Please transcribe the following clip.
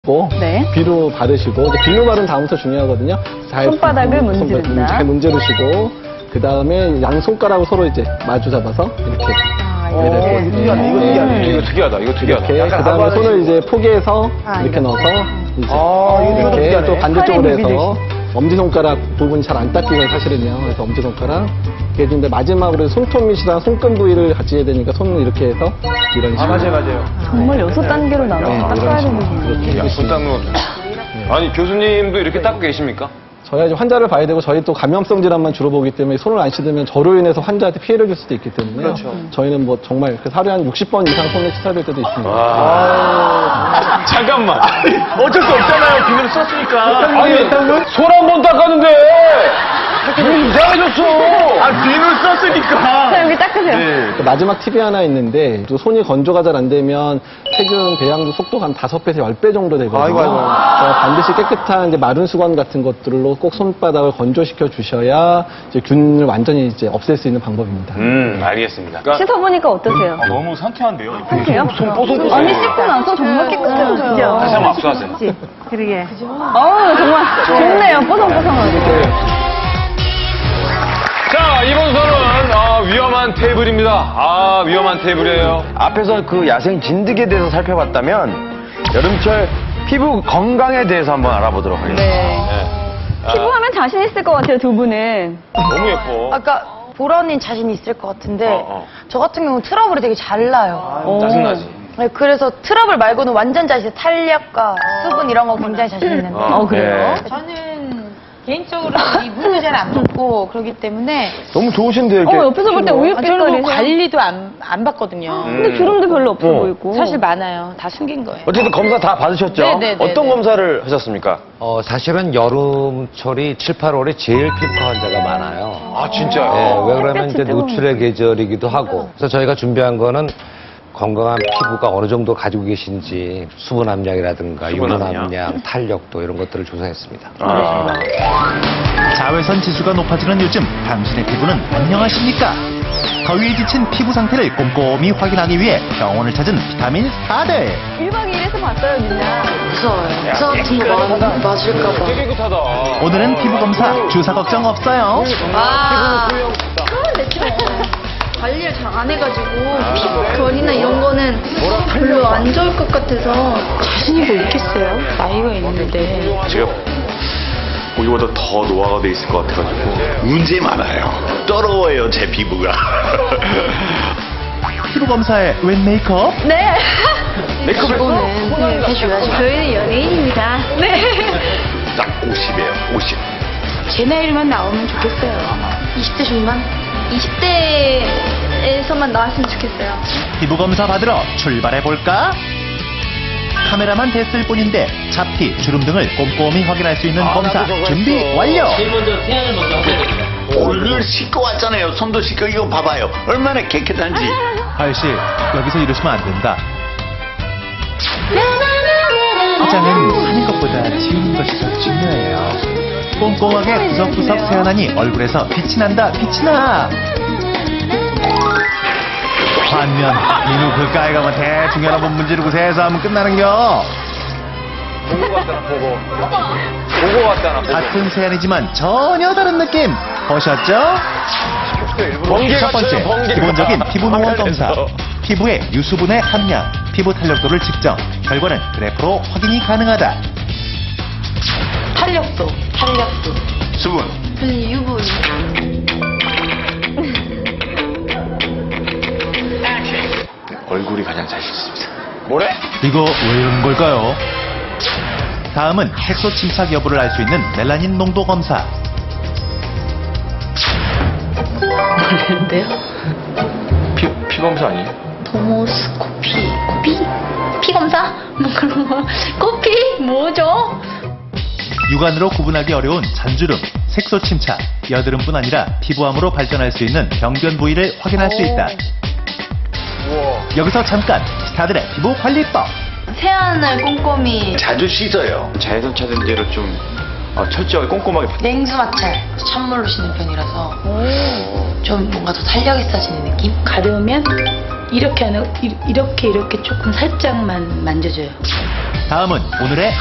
네. 비누 바르시고 이제 비누 바른 다음부터 중요하거든요. 손바닥을 문지른다. 잘 문지르시고 그 다음에 양 손가락을 서로 이제 마주 잡아서 이렇게 이거 특이하다. 이렇게 그 다음에 손을 이제 포개해서 이렇게 넣어서 이제 이렇게 또 반대쪽으로 해서 엄지손가락 부분이 잘 안 닦이고 사실은요. 그래서 엄지손가락 이렇게 해주는데 마지막으로 손톱밑이랑 손금 부위를 같이 해야 되니까 손을 이렇게 해서 이런 식으로. 맞아요. 정말 6단계로 나눠서 닦아야 되는 그렇게 손 닦는 것도. 아니, 교수님도 이렇게 닦고 계십니까? 저희가 이제 환자를 봐야 되고 저희 또 감염성 질환만 주로 보기 때문에 손을 안 씻으면 저로 인해서 환자한테 피해를 줄 수도 있기 때문에 저희는 뭐 정말 하루에 한 60번 이상 손을 씻어야 될 때도 있습니다. 잠깐만. 어쩔 수 없잖아요. 비누를 썼으니까. 아니, 손 한 번 닦았는데. 눈이 이상해졌어. 비누를 썼으니까. 자, 여기 닦으세요. 그 마지막 팁이 하나 있는데 또 손이 건조가 잘 안 되면 세균 배양도 속도가 한 5배에서 10배 정도 되거든요. 그래서 반드시 깨끗한 이제 마른 수건 같은 것들로 꼭 손바닥을 건조시켜 주셔야 이제 균을 완전히 이제 없앨 수 있는 방법입니다. 알겠습니다. 씻어보니까 어떠세요? 너무 상쾌한데요? 상쾌해요? 손 뽀송뽀송. 아니, 씻고 나서 정말 깨끗해졌어요. 다시 한번 압수하세요. 그러게. 정말 좋네요. 뽀송뽀송하고. 자, 이번 선은 위험한 테이블입니다. 위험한 테이블이에요. 앞에서 그 야생 진드기에 대해서 살펴봤다면 여름철 피부 건강에 대해서 한번 알아보도록 하겠습니다. 네. 피부하면 자신 있을 것 같아요, 두 분은. 너무 예뻐. 아까 보라 언니는 자신 있을 것 같은데 저 같은 경우는 트러블이 되게 잘 나요. 짜증나지. 네, 그래서 트러블 말고는 완전 자신, 탄력과 수분 이런 거 굉장히 자신 있는데. 그래요? 저는 개인적으로 이 물을 잘 안 먹고 그러기 때문에 너무 좋으신데요, 이렇게. 옆에서 볼 때 우유 저는 뭐 빛깔이. 관리도 안 받거든요. 근데 주름도 별로 없어 보이고. 사실 많아요. 다 숨긴 거예요. 어쨌든 검사 다 받으셨죠? 네네네네. 어떤 검사를 하셨습니까? 사실은 여름철이 7, 8월에 제일 피부과 환자가 많아요. 아, 진짜요? 네, 왜 그러면 이제 뜨거운 노출의 계절이기도 하고. 그래서 저희가 준비한 거는 건강한 피부가 어느 정도 가지고 계신지 수분 함량이라든가 수분 유분 함량. 함량, 탄력도 이런 것들을 조사했습니다. 자외선 지수가 높아지는 요즘 당신의 피부는 안녕하십니까? 더위에 지친 피부 상태를 꼼꼼히 확인하기 위해 병원을 찾은 비타민 스타들. 1박 2일에서 봤어요, 진짜. 무서워요. 주사 같은 거 맞을까봐. 되게 깨끗하다. 오늘은 피부 검사 주사 걱정 없어요. 관리를 잘 안 해가지고 피부 결이나 이런 거는 별로 안 좋을 것 같아서 자신이 뭐 있겠어요? 나이가 있는데. 제가 보기보다 더 노화가 돼 있을 것 같아가지고 문제 많아요. 더러워요 제 피부가. 피부 검사에 웬 메이크업? 네. 기본은 해줘야죠. 저희는 연예인입니다. 네. 딱 50이에요. 50. 제 나이로만 나오면 좋겠어요. 20대 중반? 20대에서만 나왔으면 좋겠어요. 피부 검사 받으러 출발해 볼까? 카메라만 됐을 뿐인데 잡티, 주름 등을 꼼꼼히 확인할 수 있는 검사 준비 완료. 얼굴 씻고 왔잖아요. 손도 씻고 이거 봐봐요. 얼마나 깨끗한지. 아저씨, 여기서 이러시면 안 된다. 화장은 하는 것보다 지우는 것이 더 중요해요. 꼼꼼하게 구석구석 세안하니 얼굴에서 빛이 난다, 빛이 나. 반면 비누 그가에 가면 대충 여러 번 문지르고 세수하면 끝나는겨. 보고 왔잖아, 보고. 보고 왔잖아, 보고. 같은 세안이지만 전혀 다른 느낌 보셨죠? 첫 번째, 기본적인 피부 노화 검사. 피부의 유수분의 함량, 피부 탄력도를 측정. 결과는 그래프로 확인이 가능하다. 탄력도. 수분. 유분. 얼굴이 가장 자신 있습니다. 뭐래? 이거 왜 이런 걸까요? 다음은 색소 침착 여부를 알 수 있는 멜라닌 농도 검사. 모르는데요? 피 검사 아니에요? 도모스코피. 피검사? 뭐 그런 거. 코피? 뭐죠? 육안으로 구분하기 어려운 잔주름, 색소 침착, 여드름뿐 아니라 피부암으로 발전할 수 있는 병변 부위를 확인할 수 있다. 여기서 잠깐 스타들의 피부 관리법. 세안을 꼼꼼히. 자주 씻어요. 자외선 차단제로 좀 철저하게 꼼꼼하게. 냉수 마찰. 찬물로 씻는 편이라서 좀 뭔가 더 탄력 있어지는 느낌? 가려우면 이렇게 조금 살짝만 만져줘요. 다음은 오늘의